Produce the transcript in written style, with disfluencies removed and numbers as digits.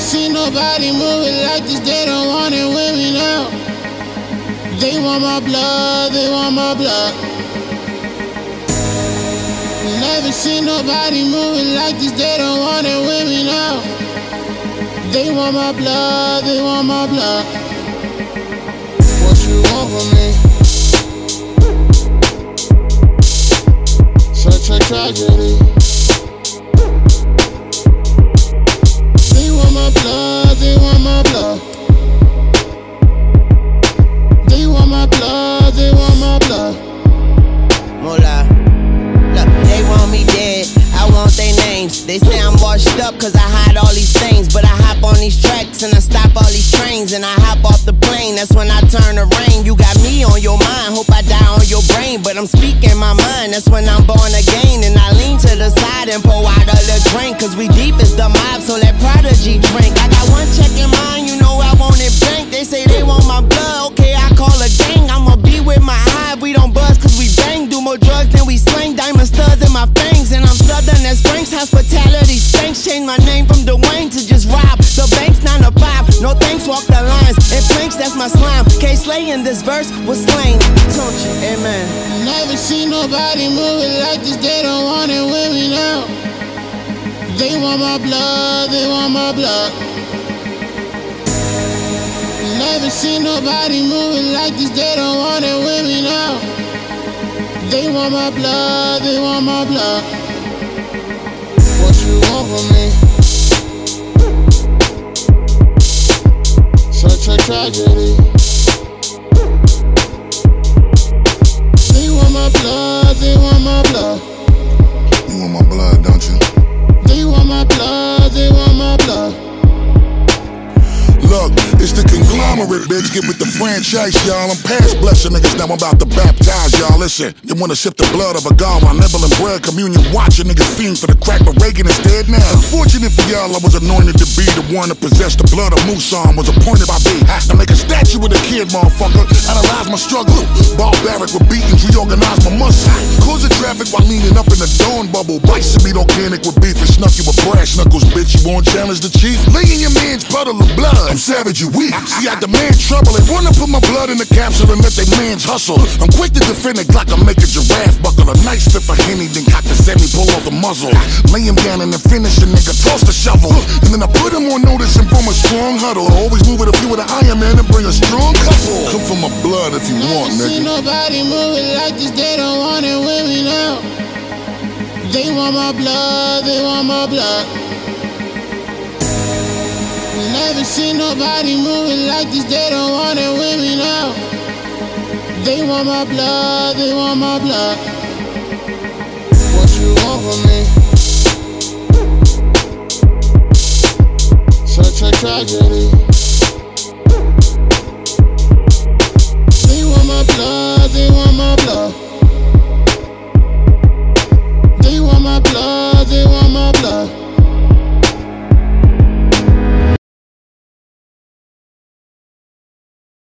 seen nobody move it like this, they don't want it with me now. They want my blood, they want my blood. Never seen nobody move it like this, they don't want it with me now. They want my blood, they want my blood. What you want from me? Such a tragedy. They want my blood, they want my blood. They want my blood, they want my blood. Mola. Look, they want me dead, I want their names. They say I'm washed up cause I hide all these things. But I hop on these tracks and I stop all these trains. And I hop off the plane, that's when I turn the rain. You got me on your mind, hope I die on your brain. But I'm speaking my mind, that's when I'm born again. And I lean to the side and pour out a little drink. Cause we deep as the mob, so let Prodigy drink. I got one check in mind, you know I want it bank. They say they want my blood, okay I call a gang. I'ma be with my hive, we don't buzz cause we bang. Do more drugs than we slang, diamond studs in my fangs. And I'm southern as Frank's, hospitality stinks. Change my name from Dwayne to just rob the banks 9 to 5, no thanks, walk the lines. And planks, that's my slime. K-Slay in this verse was slain. Don't you, amen. Never seen nobody move it like this, they don't want it with me now. They want my blood, they want my blood. Never seen nobody move it like this, they don't want it with me now. They want my blood, they want my blood. What you want from me? Such a tragedy. They want my blood, they want my blood. You want my blood, don't you? They want my blood, they want my blood. Look, it's the conglomerate, bitch. Get with the franchise, y'all. I'm past blessing niggas, now I'm about to baptize y'all. Listen, you wanna sip the blood of a god while nibbling bread, communion, watching niggas fiend for the crack, but Reagan is dead now. Unfortunate for y'all, I was anointed to be the one to possess the blood of Musan. Was appointed by B to make a statue with a kid, motherfucker. Analyze my struggle, barbaric with beatings, reorganize my muscle. Causing traffic while leaning up in the dawn bubble. Bison meat organic with beef and snuff you with brass knuckles, bitch. You won't challenge the chief? Lay in your man's puddle of blood. I'm savage, you weak. See, I demand trouble. They wanna put my blood in the capsule and let they mans hustle. I'm quick to defend it like I make a giraffe buckle. A nice fit for Henny, then cock the semi, pull off the muzzle. Lay him down and then finish a nigga, toss the shovel. And then I put him on notice and form a strong huddle. I always move with a few of the Iron Man and bring a strong couple. Come for my blood if you want, nigga. See nobody move it like this, they don't want it with me now. They want my blood, they want my blood. Never seen nobody move it like this, they don't want it with me now. They want my blood, they want my blood. What you want from me? Such a tragedy. They want my blood, they want my blood.